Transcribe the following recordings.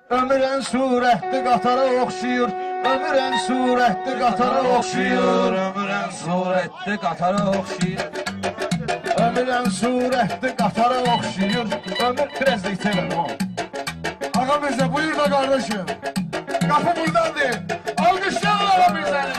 Ömrən surətli qatara oxşuyur. Ömrən surətli qatara oxşuyur. Ömrən surətli qatara oxşuyur. Ömrən surətli qatara oxşuyur. Ömür biraz da itəlim o. Ağa bizə buyur da qardaşım. Qapı buradadır. Alqışlayalım ağa bizəni.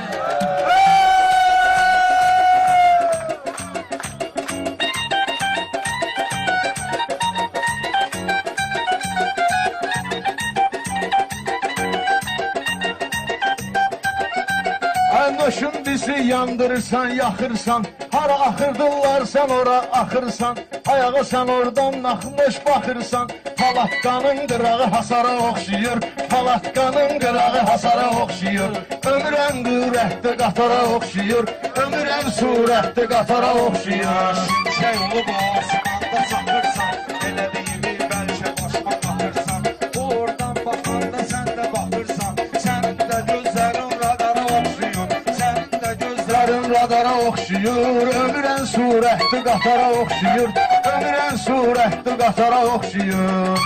Noşun bizi yandırırsan, yaxırsan. Hara axırdırlar sen ora axırsan. Ayağı sen oradan naxmış baxırsan. Palatkanın qırağı hasara oxşuyur. Palatkanın qırağı hasara oxşuyur. Ömrən qürətli qatara oxşuyur. Ömrən surətli qatara oxşuyur. Şey olub asmanda çatırsan, elədiyimi bəlkə başma qatırsan. Oradan baxanda sən də baxırsan, sənin də gözlərin radara oxşuyur. Radara oxşuyur, ömrən surətli qatara oxşuyur. Ömrən surətli qatara oxşuyur.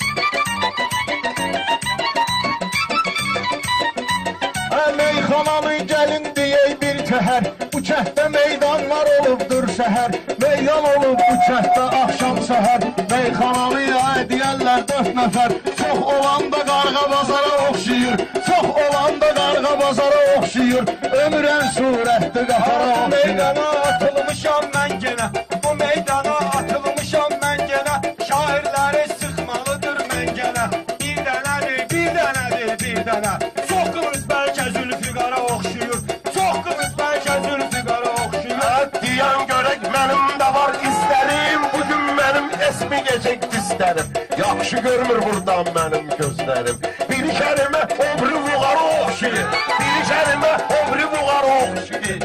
Meyxananı gəlin deyək bir təhər. Bu kəhtdə meydanlar olubdur səhər. Meydan olub bu kəhtdə axşam səhər. Meyxananı deyərlər 4 nəfər. Çox olanda qarğa bazara oxşuyur. Çox olanda qarğa bazara oxşuyur. Ömrən surətli qatara oxşuyur. Meydana atılmışam mən genə, bu meydana atılmışam mən genə. Şairləri sıxmalıdır mən genə. Bir dənədir, bir dənədir, bir dənə. Çox qılız bəlkə Zülfiqara oxşuyur. Çox qılız bəlkə Zülfiqara oxşuyur. Diyan görək mənim də var izlərim. Bugün mənim esmi gecək dizlərim. Yaxşı görmür buradan mənim gözlərim. Bir kəlmə obri buğara oxşuyur. Bir kəlmə obri buğara oxşuyur.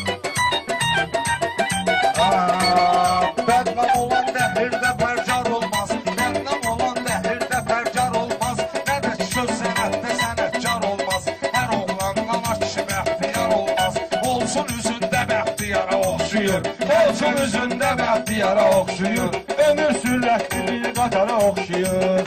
Bədnam olan dəhirdə fərcar olmaz. Bədnam olan dəhirdə fərcar olmaz. Nə də söz sənətdə sənətkar olmaz. Hər oğlandan kişi bəxtiyar olmaz. Olsun üzündə bəxtiyara oxşuyur. Olsun üzündə bəxtiyara oxşuyur. Ömür sürətli bir qatara oxşuyur.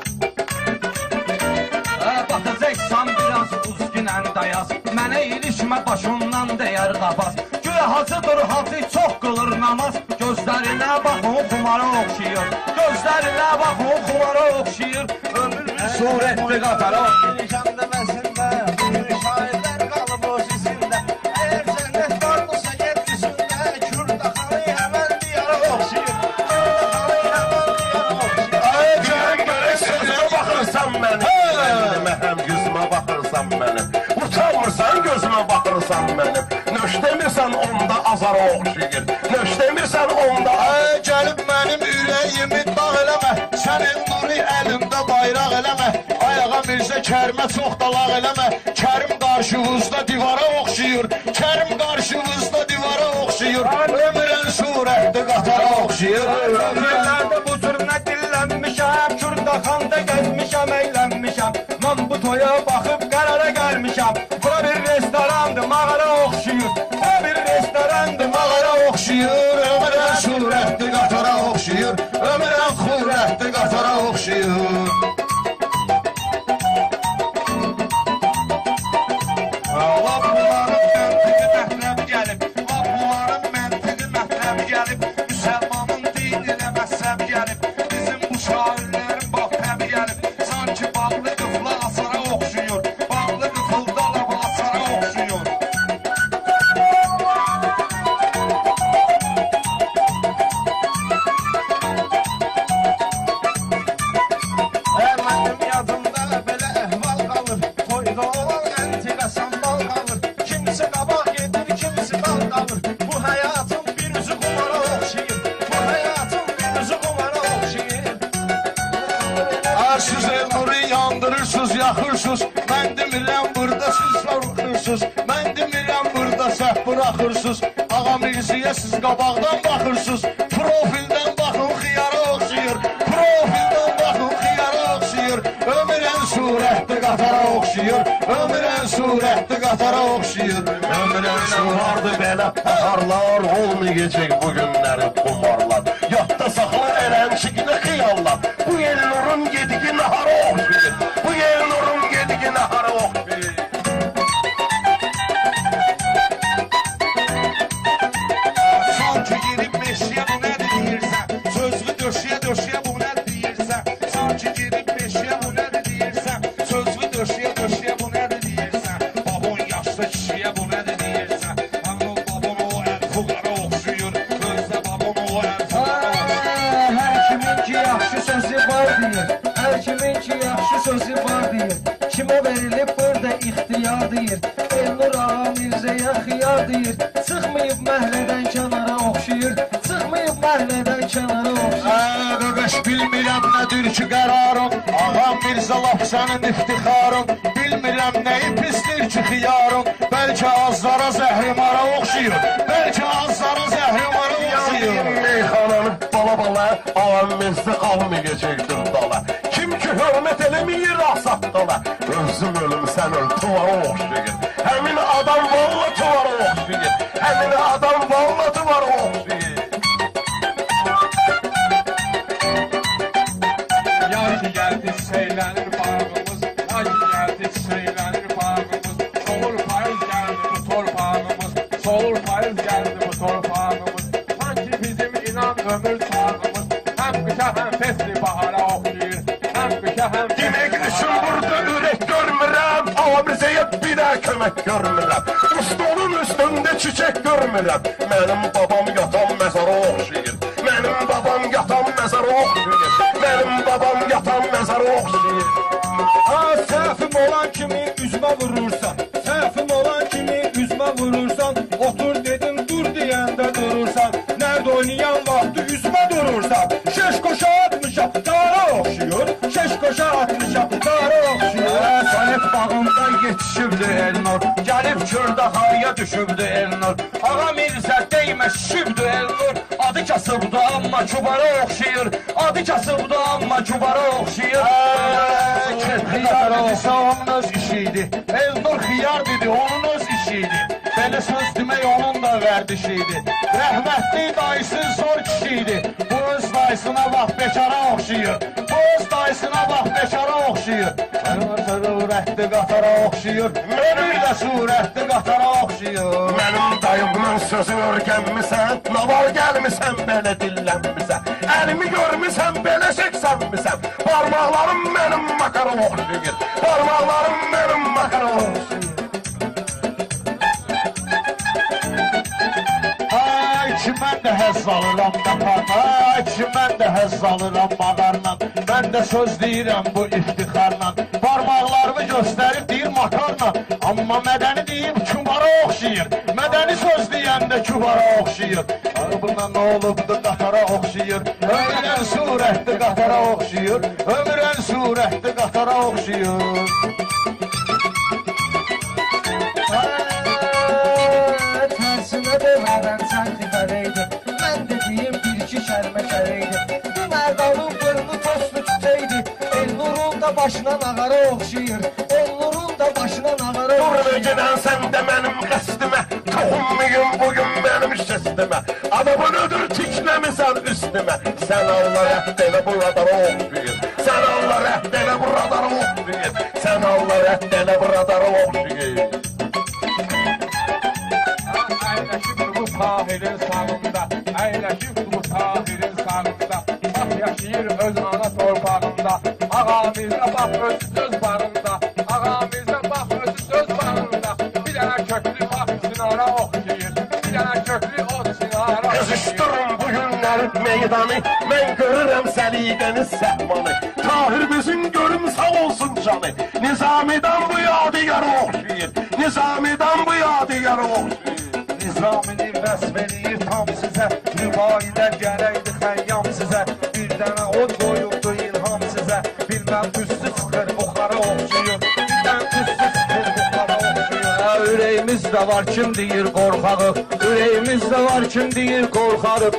Batacaqsan biraz uzginən dayaz. Mənə ilişmə başımdan deyər qapaz. Hacıdır hacı çox qılır namaz. Gözlərinə baxın xumara oxşuyur. Gözlərinə baxın xumara oxşuyur. Ömür surətli qatara oxşuyur. Şəmdəməsində bir şairlər qalıb o sizində. Əgər cənnət vardısa yeryüzündə, Kürdaxanı həmən diyara oxşuyur. Kürdaxanı həmən diyara oxşuyur. Ay can görək sözümə baxırsan mənim. Məhəm yüzümə baxırsan mənim. Utanmırsan gözümə baxırsan mənim. Nöş demirsən onda azara oxşuyur. Nöş demirsən onda Gəlib mənim ürəyimi dağ eləmə. Sənin nuri əlində bayraq eləmə. Ayağa Mirzə Kərimə çox dalaq eləmə. Kərim qarşımızda divara oxşuyur. Kərim qarşımızda divara oxşuyur. Ömrən surətli qatara oxşuyur. Ömürlərdə bu cür nə dillənmişəm. Kürdaxanda gəzmişəm, əylənmişəm. Mən bu toya baxıb qərara gəlmişəm. Bura bir restorandır, mağara oxşuyur. Bura bir restorandır, mağara Oxşuyur, ömrən surətli qatara oxşuyur. Ömrən xurətli qatara oxşuyur. Lap bunların məntiqi mətləb gəlib. Lap bunların məntiqi mətləb gəlib. Müsəlmanın dininə məzhəb gəlib. Bizim bu şairlərin bax təbi gəlib. Sanki bağlı qıfla asara oxşuyur. Bağlı qıfılda lava asara oxşuyur. Mənim yadımda belə əhval qalır. Toyda olan əntiqə sambal qalır. Kimisi qabaq gedir, kimisi qal qalır. Bu həyatın bir üzü qumara oxşuyur. Bu həyatın bir üzü qumara oxşuyur. Siz nuri yandırırsınız, yaxırsınız. Mən demirəm burada siz sorxursuz. Mən demirəm burada səhv bıraxırsınız. Ağa Mirzəyə siz qabaqdan baxırsınız. Profildən baxın xiyara oxşuyur. Profildən baxın xiyara oxşuyur. Ömrən surətli qatara oxşuyur. Ömrən surətli qatara oxşuyur. Ömrən vardı belə baharlar. Olmayacaq bu günləri kumarlar. Yadda saxla ərənçikinə xiyallar. Bu el nurun yediği nahara oxşuyur. Bu yaxşı sözü var deyir. Kimə verilib burada ixtiyar deyir. Elnur ağa Mirzəyə xiyar deyir. Çıxmayıb məhlədən kənara oxşayır. Çıxmayıb məhlədən kənara oxşayır. Qardaş bilmirəm nədir ki qərarın. Ağam Mirzə laf sənin iftixarın. Bilmirəm nəyi pisdir ki xiyarın. Bəlkə azlara zəhrimara oxşayır. Bəlkə azlara zəhrimara oxşayır. Meyxananı bala-bala ağam Mirzə qalmayacaqdır dala. Kim ki hörmət eləməyir asatdala. Özüm ölüm sən öl tuvara oxşayır. Həmin adam valla tuvara oxşayır. Həmin adam valla tuvara oxşayır. Yaz gəldi seylənir bağımız, yaz gəldi seylənir bağımız. Solur payız gəldi bu torpağımız, solur payız gəldi bu torpağımız. Sanki bizim inan ömür çağımız, həm qışa həm fesli bahara oxuyur, həm qışa həm Demək üçün burada ürək görmürəm, Ağa Mirzəyə bir də kömək görmürəm. Ustonun üstündə çiçək görmürəm. Mənim babam yatan məzara oxşayır. Mənim babam yatan məzara oxşayır. Mənim babam yatan məzara oxşayır. Ha, səhvim olan kimi üzmə vurursan. Səhvim olan kimi üzmə vurursan. Otur dedim dur deyəndə durursan. Nerede oynayan vaxtı üzmə durursan. Şeş qoşa atmışam dara oxşayır. Şeş qoşa atmışam dara oxşayır. Salib bağımda yetişibdi Elnur, gəlib Kürdahaya düşübdü Elnur. Ağa Mirzə deymə şişibdi Elnur, adı kasıbdı amma kubara oxşayır. Adı kasıbdı amma kubara oxşayır. Xiyar idisə onun öz işiydi. Elnur xiyar dedi, onun öz işiydi. Belə söz demək onun da vərdişiydi. Rəhmətli dayısı zor kişiydi. Bu öz dayısına bax bekara oxşayır. Bu öz dayısına bax bekara oxşayır. Surətli qatara oxşayır. Ömür də surətli qatara oxşayır. Mənim dayımın sözünü örgənmisən, naval gəlmisən, belə dillənmisən. Əlimi görmüsən, belə çəksənmisən. Parmaqlarım mənim makara oxşayır. Parmaqlarım mənim makara oxşayır. Ay ki mən də həzz alıram qaparla. Ay ki mən də həzz alıram mağarla. Mən də söz deyirəm bu iftixarla. Parmaqlarımı göstərib deyir makarla. Amma mədəni deyib kubara oxşayır. Mədəni söz deyəndə kubara oxşayır. Buna nə olubdu qatara oxşayır. Ömrən surətli qatara oxşayır. Ömrən surətli qatara oxşayır. Tərsinə demədən sən xifərəydi. Mən dediyim bir-iki kəlmə kərəydi. Bu mərdalın bırını toslu tütəydi. Elnurun da başına nağara oxşayır. Elnurun da başına nağara Dur oxşayır. öncədən sən də mənim qəsdimə, toxunmayın bugün mənim şəstimə. Adamın ödür tikləmisən üstümə. Sən Allah rəhd elə bu radara oxşayır. Sən Allah rəhd elə bu radara oxşayır. Sən Allah rəhd elə bu radara oxşayır. Əyləşib bu Tahirin sağında, əyləşib bu Tahirin sağında. Bax yaşayır öz ana torpağında, Ağa Mirzə bax öz söz bağında. Ağa Mirzə bax öz söz bağında. Bir dənə köklü bax sinara oxşayır, bir dənə köklü o sinara oxşayır. Qızışdırın bu günləri meydanı, mən görürəm səliqəni səhmanı. Tahir bizim görüm sağ olsun canı. Nizamidən bu yadigarı oxşayır. Nizamidən bu yadigarı oxşayır. Nizamini vəsf eləyir tam sizə, rübailər gələkdi xəyyam sizə. Bir dənə od qoyubdu ilham sizə, bilməm üstü çıxır buxara oxşayır. Bilməm üstü çıxır buxara oxşayır. Ürəyimizdə var kim deyir qorxağıq, ürəyimizdə var kim deyir qorxarıq.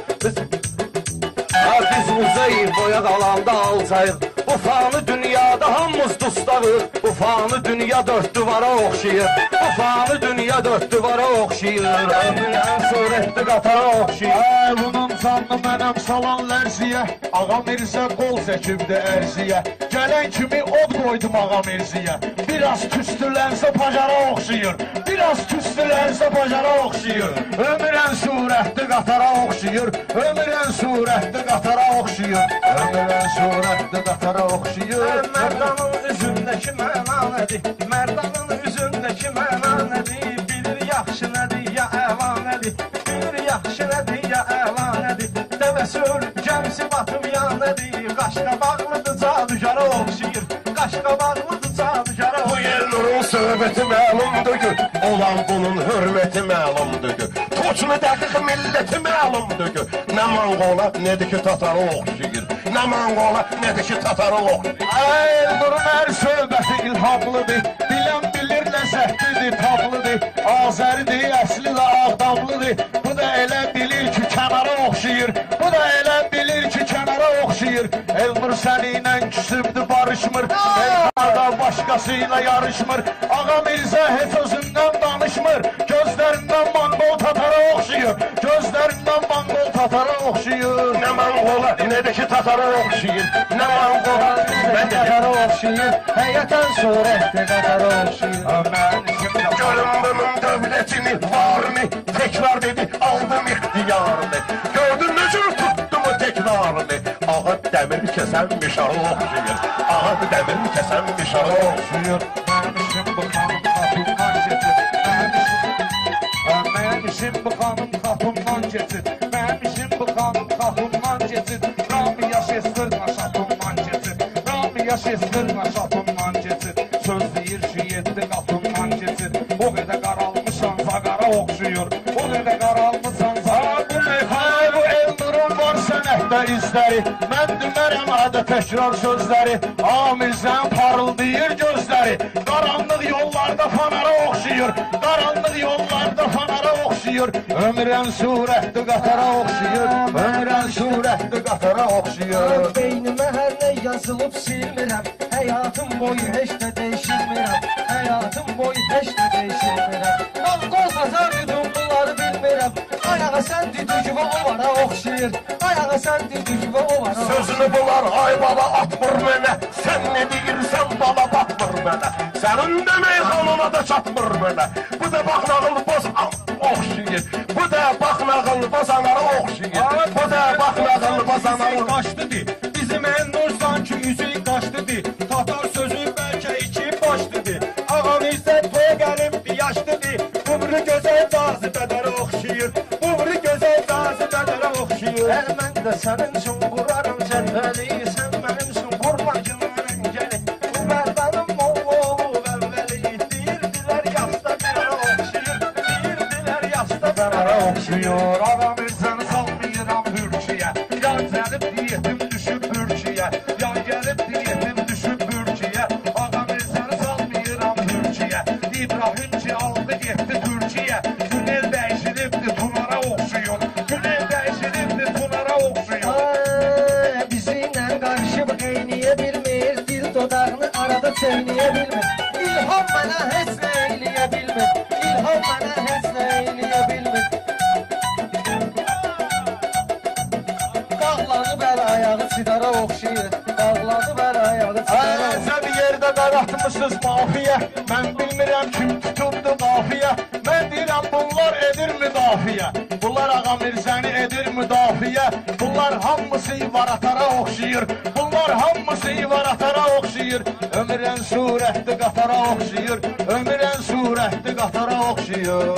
Biz muzeyir boya qalanda alçayıq. Bu fanı dünyada hamımız dustağıq. Bu fanı dünya dörd duvara oxşayır. Bu fanı dünya dörd duvara oxşayır. Ömrən surətli qatara oxşayır. Ay bunun canlı mənəm salan lərziyə. Ağa Mirzə qol çəkibdi ərziyə. Gələn kimi od qoydum Ağa Mirzəyə. Biraz tüstülənsə pacara oxşayır. Biraz tüstülənsə pacara oxşayır. Ömrən surətli qatara oxşayır. Ömrən surətli qatara oxşayır. Ömrən surətli qatara oxşayır. Mərdanın üzündəki məna nədir? Mərdanın üzündəki məna nədir? Bilir yaxşı nədir, ya əla nədir? Bilir yaxşı nədir, ya əla nədir? Dəvəsi ölüb, gəmisi batıb ya nədir? Qaşqa bağlıdır, cadugara oxşayır. Qaşqa qabağımızı çalışaraq. Bu Elnurun söhbəti məlumdur ki, olan bunun hörməti məlumdur ki, Toçunu dəqiq milləti məlumdur ki, nə Mongola, nədir ki, Tatara oxşayır, nə Mongola, nədir ki, Tatara oxşayır. Elnurun hər söhbəti ilhamlıdır, bilən bilir ləzzətlidir, tablıdır, Azəridir, əsli də Ağdamlıdır, bu da elə bilir ki, kənara oxşayır, bu da elə bilir ki, kənara oxşayır. Elnur səninlə küsübdür, barışmır, Elnurda başqasıyla yarışmır, Ağa Mirzə heç özündən danışmır, gözlərindən Mongol Tatara oxşayır, gözlərindən Mongol Tatara oxşayır. Nə Mongola, nədir ki, Tatara oxşayır, nə Mongola, nədir ki, Tatara oxşayır, həyətən surətdir Tatara oxşayır. görün bunun dövlətini, varını, təkrar dedi, aldım ixtiyarını, gördün necə tutdu mu təkrarını, Ağa dəmir kəsən mişarı oxşayır, Ağa dəmir kəsən mişarı oxşayır. Mənim işim bu xanım xatundan keçir, mənim işim bu xanım xatundan keçir, Ramiya şestirna şatundan keçir, Ramiya şestirna şatundan keçir, söz deyir ki, 7 qatundan keçir, o qədər qaralmışsan zaqara oxşuyur, o qədər qaralmışsan zaqara. Bu meyxanə, bu Elnurun var sənətdə izləri, mən demərəm adə təkrar sözləri, Amirzən parıldayır gözləri, qaranlıq yollarda fanara oxşuyur, qaranlıq yollarda fanara oxşuyur, ömrən surətli qatara oxşuyur, ömrən surətli qatara oxşuyur. Beynimə hər nə yazılıb silmirəm, həyatım boyu heç də dəyişilmirəm, həyatım boyu heç də dəyişilmirəm. Mongol Tatar yudum bunları bilmirəm, ayağa sən düdücüvə ovara oxşayır, ayağa sən düdücüvə ovara oxşayır. Sözünü bular, ay baba atmır mənə, sən nə deyirsən baba batmır mənə, sənin demək xanına da çatmır mənə, bu da bax nağıl boz oxşayır, bu da bax nağıl bozanara oxşayır, bu da bax nağıl bozanara Qaçdıdır, bizim Elnur sanki üzük qaçdıdır, Tatar sözü bəlkə iki başlıdır, Ağam İzzət toya gəlibdir, yaşlıdır, Qumru gözəl cazibədərə oxşayır, Qumru gözəl cazibədərə oxşayır. Mən də sənin üçün qurarım cədvəli, sən mənim üçün qurma günlərin gəli, bu Mərdanın Moğolu vəvvəli, deyirdilər yaşda bir ara oxşayır, deyirdilər yaşda bir ara Oxşuyur, Ağa Mirzəni salmayıram Türkiyə, yan gəlib diyetim düşüb Türkiyə, yan gəlib diyetim düşüb Türkiyə, Ağa Mirzəni salmayıram Türkiyə, İbrahim ki aldı getdi Türkiyə, Günel dəyişilibdir Tunara oxşuyur, Günel dəyişilibdir Tunara oxşuyur. Bizimlə qarışıb eyniyə bilmir, dil dodağını arada çeyniyə bilmir, İlham mənə heç nə eyniyə bilmir, İlham mənə heç nə eyniyə bilmir. Dağlanıb əl ayağı sidara oxşayır, dağlanıb əl ayağı sidara oxşayır. Əzə bir yerdə qaratmışsınız mafiyə, mən bilmirəm kim tutubdu qafiyə, mən deyirəm bunlar edir müdafiə, bunlar Ağa Mirzəni edir müdafiə, bunlar hamısı ivaratara oxşayır, bunlar hamısı ivaratara oxşayır, ömrən surətli qatara oxşayır, ömrən surətli qatara oxşayır.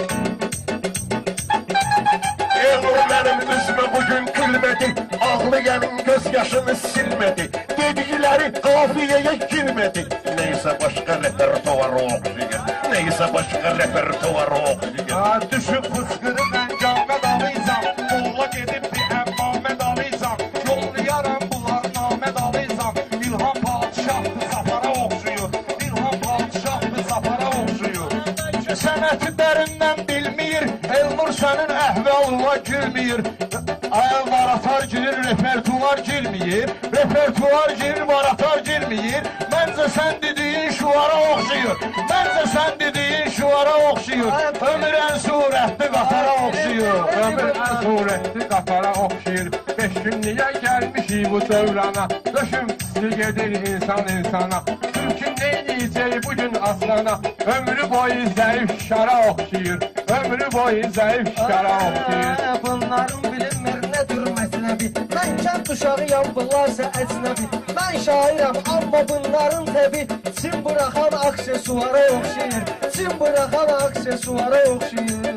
Elnur mənim üzümə bugün gülmədi, ağlı gəlin göz yaşını silmədi, dedikləri qafiyəyə girmədi, neysə başqa repertuara oxşayır, neysə başqa repertuara oxşayır. Düşüb fıskırı mən Gahməd alıysam, Molla gedib bir Əmmaməd alıysam, yollayaram bunlar Naməd alıysam, İlham padişahdır zafara oxşuyur, İlham padişahdır zafara oxşuyur. Sənəti dərindən bilmir, Elnur sənin əhvalına gülmür, varatar girir, repertuar girmir, repertuar girir, varatar girmir, məncə sən dediyin şuvara oxşuyur, məncə sən dediyin şuvara oxşuyur, ömrən surətli qatara oxşuyur, ömrən surətli qatara oxşuyur, 5 günlüyə gəlmişik bu dövrana, döşüm pisli gedir insan insana, Türkün neyləyəcək bugün aslana, ömrü boyu zəif şara oxşuyur, ömrü boyu zəif şara oxşuyur. Bunların bilinmir nədir mətləbi, mən kənd uşağıyam, bunlarsa əcnəbi, mən şairəm, amma bunların təbi, Çin buraxan aksesuara oxşayır, Çin buraxan aksesuara oxşayır.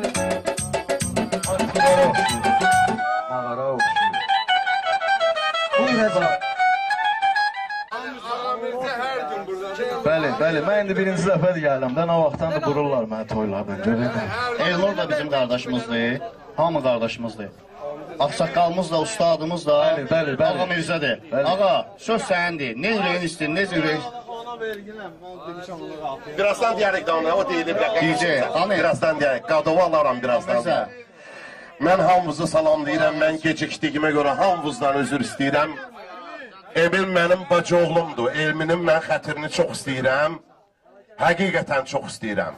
Mağara oxşuyur. Buyur Həzab. Aramızda hər gün burada. Bəli, bəli, mən indi birinci dəfədir gəlirəm də, nə vaxtdan da qururlar mənə toylardan, görürəm. Elnur da bizim qardaşımızdır, hamı qardaşımızdır. Ağsaqqalımız da, ustadımız da, bəli. Ağa Mirzədir. Ağa, söz səndir, ne ürəyin istəyir, ne ürəyin... Birazdan deyərik də ona, o deyilib. Birazdan deyərik, qadovu alaram birazdan. Mən hamınızı salamlayıram, mən gecikdiyimə görə hamınızdan özür istəyirəm. Emil mənim bacı oğlumdur, Elminin mən xətrini çox istəyirəm. Həqiqətən çox istəyirəm.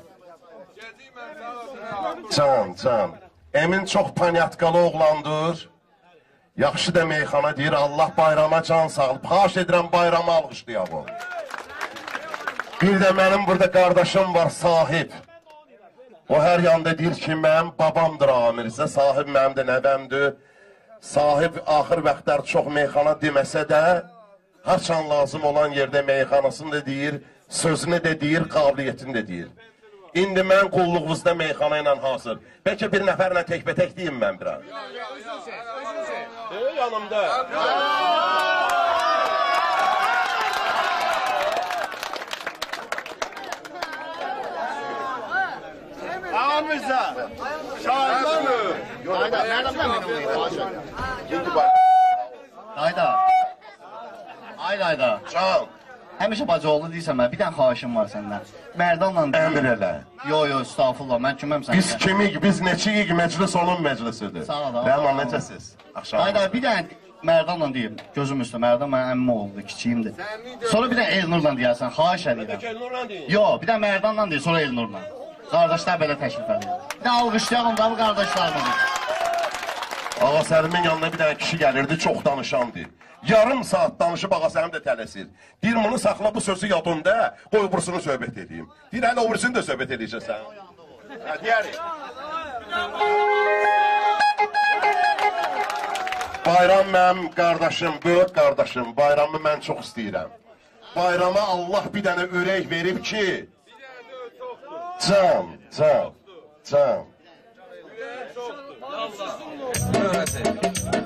Can. Emin çox panyatkalı oğlandır. Yaxşı da meyxana deyir, Allah bayrama can sağlıb. Xahiş edirəm bayrama alqışlayalım. Bir də mənim burada qardaşım var, Sahib. O hər yanda deyir ki, mənim babamdır Amirsə, Sahib mənim də nəvəmdir. Sahib axır vaxtlar çox meyxana deməsə də, haçan lazım olan yerdə meyxanasını da deyir, sözünü də deyir, qabiliyyətini də deyir. İndi mən qulluğunuzda meyxana ilə hazır. Bəlkə bir nəfərlə təkbətək deyim mən biraz. Yanımda. Ağamızda. Şahidler mi? Dayda, nereden memnunum? Dayda. Can. Həmişə bacıoğlu deyirsən mən, bir dənə xahişim var səndən. Mərdanla Əmr elə. Yo, estağfurullah, mən kiməm səndən? Biz kimik, biz neçiyik, məclis onun məclisidir. Sağ ol. Rəhman, necəsiz? Dayda, bir dənə Mərdanla deyim, gözüm üstə, Mərdan mənim əmmim oğludur, kiçiyimdir. Sonra bir dənə Elnurla deyərsən, xahiş edirəm. Yo, bir dənə Mərdanla deyir, sonra Elnurla. Qardaşlar belə təklif edir. Bir də alqışlayalım da bu qardaşlarımızı. Ağa Səlimin yanına bir dənə kişi gəlirdi, çox danışandı. Yarım saat danışıb Ağa Səlim də tələsir. Deyir, bunu saxla, bu sözü yadında, qoy bursunu söhbət edeyim. Deyir, hələ o bursunu da söhbət edəcəksən. Deyərik. Bayram mənim qardaşım, böyük qardaşım, bayramı mən çox istəyirəm. Bayrama Allah bir dənə ürək verib ki, can. Öyrəsin.